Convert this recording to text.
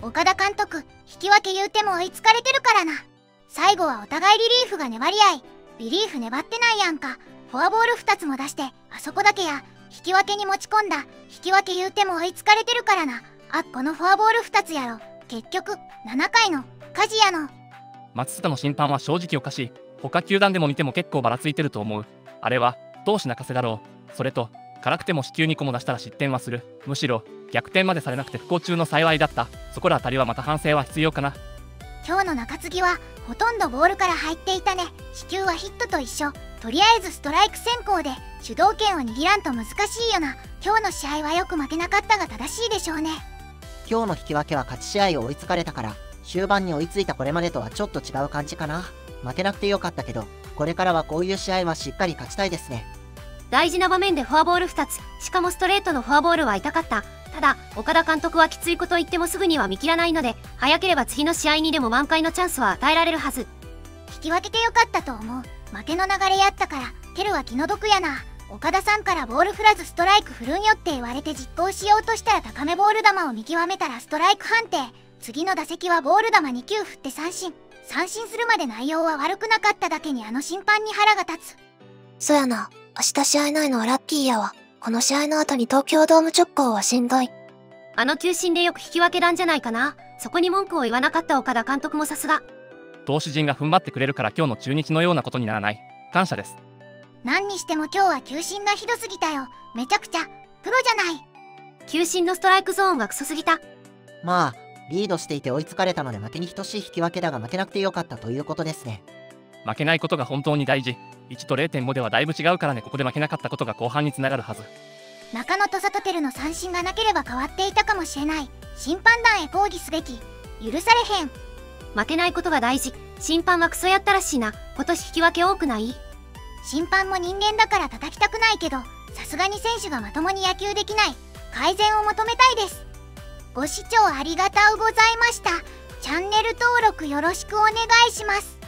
岡田監督、引き分け言うても追いつかれてるからな。最後はお互いリリーフが粘り合い。リリーフ粘ってないやんか。フォアボール2つも出して、あそこだけや。引き分けに持ち込んだ。引き分け言うても追いつかれてるからな。あ、このフォアボール2つやろ。結局、7回の、梶谷の。 松下の審判は正直おかしい。他球団でも見ても結構ばらついてると思う。あれは、投手泣かせだろう。それと、辛くても四球2個も出したら失点はする。むしろ、逆転までされなくて不幸中の幸いだった。そこらあたりはまた反省は必要かな。 今日の中継ぎは、ほとんどボールから入っていたね。四球はヒットと一緒。とりあえずストライク先行で主導権を握らんと難しいよな。今日の試合はよく負けなかったが正しいでしょうね。 今日の引き分けは勝ち試合を追いつかれたから、終盤に追いついたこれまでとはちょっと違う感じかな。負けなくてよかったけど、これからはこういう試合はしっかり勝ちたいですね。 大事な場面でフォアボール2つ、しかもストレートのフォアボールは痛かった。ただ、岡田監督はきついこと言ってもすぐには見切らないので、早ければ次の試合にでも満開のチャンスは与えられるはず。 引き分けてよかったと思う。負けの流れやったから、テルは気の毒やな。岡田さんからボール振らずストライク振るんよって言われて実行しようとしたら高めボール球を見極めたらストライク判定。次の打席はボール球2球振って三振。三振するまで内容は悪くなかっただけにあの審判に腹が立つ。 そやな、明日試合ないのはラッキーやわ。この試合の後に東京ドーム直行はしんどい。 あの球審でよく引き分けなんじゃないかな。そこに文句を言わなかった岡田監督もさすが。 投手陣が踏ん張ってくれるから今日の中日のようなことにならない。感謝です。 何にしても今日は球審がひどすぎたよ。めちゃくちゃプロじゃない。 球審のストライクゾーンがクソすぎた。 まあ、リードしていて追いつかれたので負けに等しい引き分けだが負けなくてよかったということですね。 負けないことが本当に大事。1と 0.5 ではだいぶ違うからね。ここで負けなかったことが後半につながるはず。 中野とサトテルの三振がなければ変わっていたかもしれない。審判団へ抗議すべき。許されへん。 負けないことが大事。審判はクソやったらしいな。今年引き分け多くない？ 審判も人間だから叩きたくないけど、さすがに選手がまともに野球できない。改善を求めたいです。ご視聴ありがとうございました。チャンネル登録よろしくお願いします。